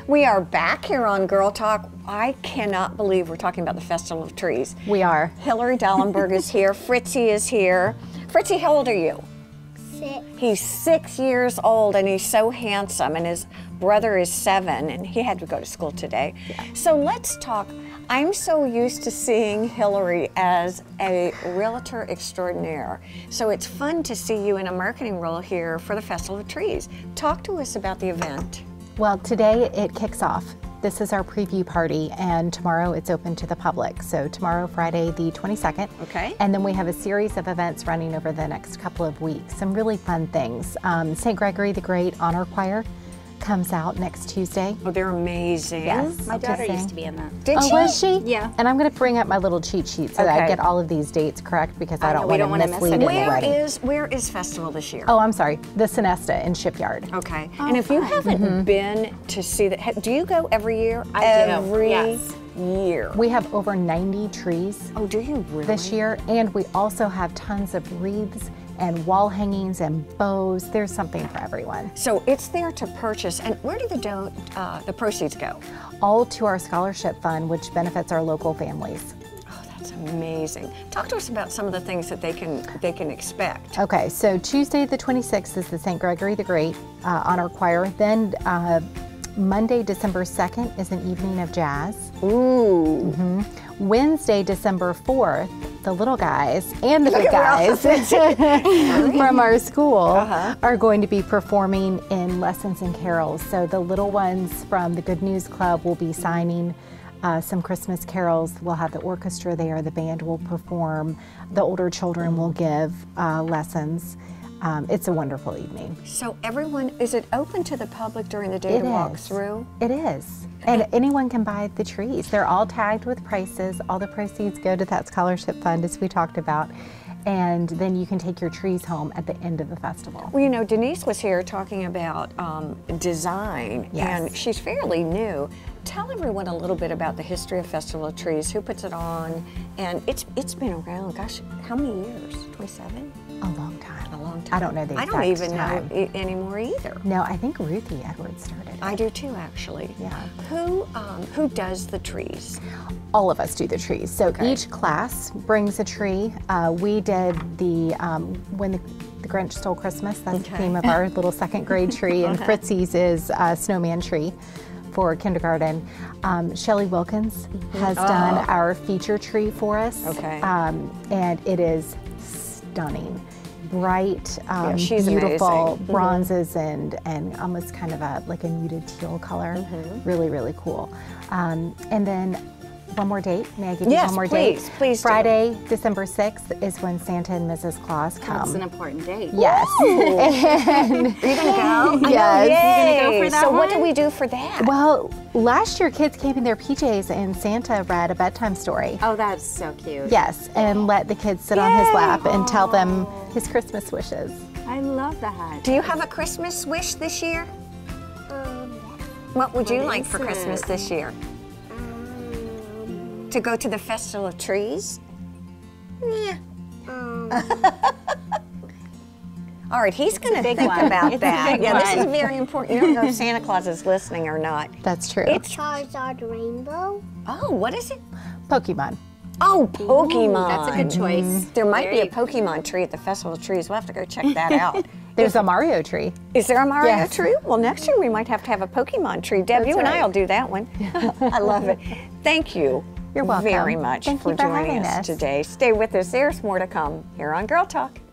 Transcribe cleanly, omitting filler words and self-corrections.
We are back here on Girl Talk. I cannot believe we're talking about the Festival of Trees. We are. Hillary Dallenberg is here. Fritzy is here. Fritzy, how old are you? 6. He's 6 years old and he's so handsome, and his brother is 7 and he had to go to school today. Yeah. So let's talk. I'm so used to seeing Hillary as a realtor extraordinaire. So it's fun to see you in a marketing role here for the Festival of Trees. Talk to us about the event. Well, today it kicks off. This is our preview party, and tomorrow it's open to the public. So tomorrow, Friday the 22nd. Okay. And then we have a series of events running over the next couple of weeks. Some really fun things. St. Gregory the Great Honor Choir comes out next Tuesday. Oh, they're amazing. Yes. My daughter used to be in that. Did she? Was she? Yeah. And I'm going to bring up my little cheat sheet so that I get all of these dates correct, because I don't want to mislead anybody. Where is Festival this year? Oh, I'm sorry. The Sonesta in Shipyard. Okay. And if you haven't been to see that, do you go every year? I do. Every Yes. year. We have over 90 trees Oh, do you really? this year, and we also have tons of wreaths and wall hangings and bows. There's something for everyone. So it's there to purchase. And where do the proceeds go? All to our scholarship fund, which benefits our local families. Oh, that's amazing. Talk to us about some of the things that they can expect. Okay, so Tuesday the 26th is the St. Gregory the Great Honor Choir. Then Monday, December 2nd is an evening of jazz. Ooh. Wednesday, December 4th, the little guys and the big guys from our school are going to be performing in Lessons and Carols. So the little ones from the Good News Club will be signing some Christmas carols. We'll have the orchestra there, the band will perform, the older children will give lessons. It's a wonderful evening. So everyone, is it open to the public during the day to walk through? It is. And anyone can buy the trees. They're all tagged with prices. All the proceeds go to that scholarship fund, as we talked about. And then you can take your trees home at the end of the festival. Well, you know, Denise was here talking about design, and she's fairly new. Tell everyone a little bit about the history of Festival of Trees, who puts it on, and it's been around, gosh, how many years? 27? A long time. A long time. I don't know the exact time. I don't even know anymore either. No, I think Ruthie Edwards started it. I do too, actually. Yeah. Who does the trees? All of us do the trees. So each class brings a tree. We did the When the Grinch Stole Christmas. That's the theme of our little second grade tree, and Fritzy's is Snowman Tree for kindergarten. Shelley Wilkins has done our feature tree for us. Okay. And it is stunning. Bright, she's beautiful amazing. bronzes and almost kind of like a muted teal color. Really, really cool. And then one more date. May I give you one more date? Yes, please. Friday, December 6th is when Santa and Mrs. Claus come. That's an important date. Yes. And Are you gonna go? Yes. Yay. You gonna go for that So what one? do we do for that? well, last year kids came in their PJs and Santa read a bedtime story. Oh, that's so cute. Yes, and let the kids sit on his lap and tell them his Christmas wishes. I love that. Do you have a Christmas wish this year? What would you like for Christmas this year? To go to the Festival of Trees? Yeah. All right, he's going to think about that. Yeah, this is very important. You don't know if Santa Claus is listening or not. That's true. It's Charizard Rainbow. Oh, what is it? Pokemon. Oh, Pokemon. That's a good choice. There might be a Pokemon tree at the Festival of Trees. We'll have to go check that out. There's a Mario tree. Is there a Mario Yes. tree? Well, next year we might have to have a Pokemon tree. Deb, you and I will do that one. I love it. Thank you. You're welcome. Very much Thank for you for joining having us us. today. Stay with us. There's more to come here on Girl Talk.